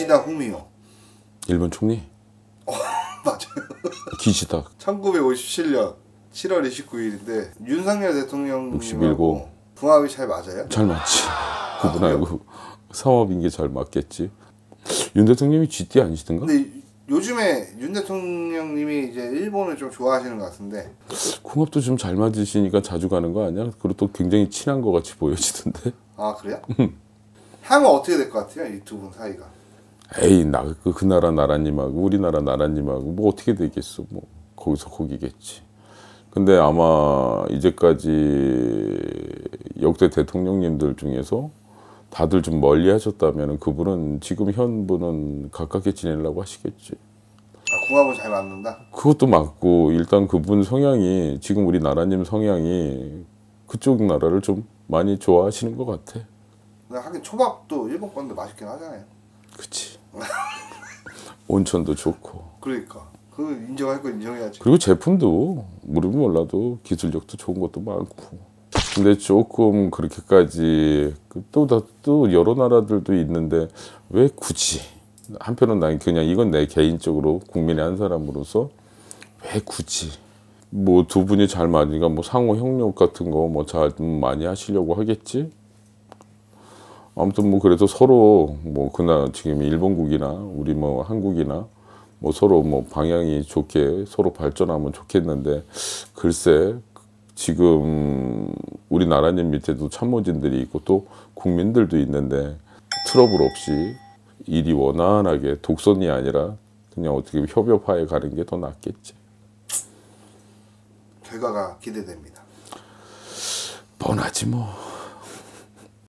기시다 후미오. 일본 총리? 맞아요. 기시다. 1957년 7월 29일인데 윤석열 대통령님하고 61고. 궁합이 잘 맞아요? 잘 맞지. 그분하고 상업인 게 잘 맞겠지. 윤 대통령이 쥐띠 아니시던가? 근데 요즘에 윤 대통령님이 이제 일본을 좀 좋아하시는 것 같은데 궁합도 좀 잘 맞으시니까 자주 가는 거 아니야? 그리고 또 굉장히 친한 것 같이 보여지던데. 아 그래요? 향은 어떻게 될 것 같아요? 이 두 분 사이가. 에이 그 나라 나라님하고 우리나라 나라님하고 뭐 어떻게 되겠어. 뭐 거기서 거기겠지. 근데 아마 이제까지 역대 대통령님들 중에서 다들 좀 멀리 하셨다면 그분은 지금 현 분은 가깝게 지내려고 하시겠지. 아 궁합은 잘 맞는다? 그것도 맞고 일단 그분 성향이 지금 우리 나라님 성향이 그쪽 나라를 좀 많이 좋아하시는 것 같아. 근데 하긴 초밥도 일본 건데 맛있긴 하잖아요. 그치. 온천도 좋고. 그러니까 그 인정할 거 인정해야지. 그리고 제품도 모르면 몰라도 기술력도 좋은 것도 많고. 근데 조금 그렇게까지 또 여러 나라들도 있는데 왜 굳이 한편은 난 그냥 이건 내 개인적으로 국민의 한 사람으로서 왜 굳이 뭐 두 분이 잘 맞으니까 뭐 상호 협력 같은 거 뭐 잘 많이 하시려고 하겠지. 아무튼 뭐 그래도 서로 뭐 그날 지금 일본국이나 우리 뭐 한국이나 뭐 서로 뭐 방향이 좋게 서로 발전하면 좋겠는데 글쎄 지금 우리 나라님 밑에도 참모진들이 있고 또 국민들도 있는데 트러블 없이 일이 원활하게 독선이 아니라 그냥 어떻게 협업하에 가는 게 더 낫겠지. 결과가 기대됩니다. 뻔하지 뭐.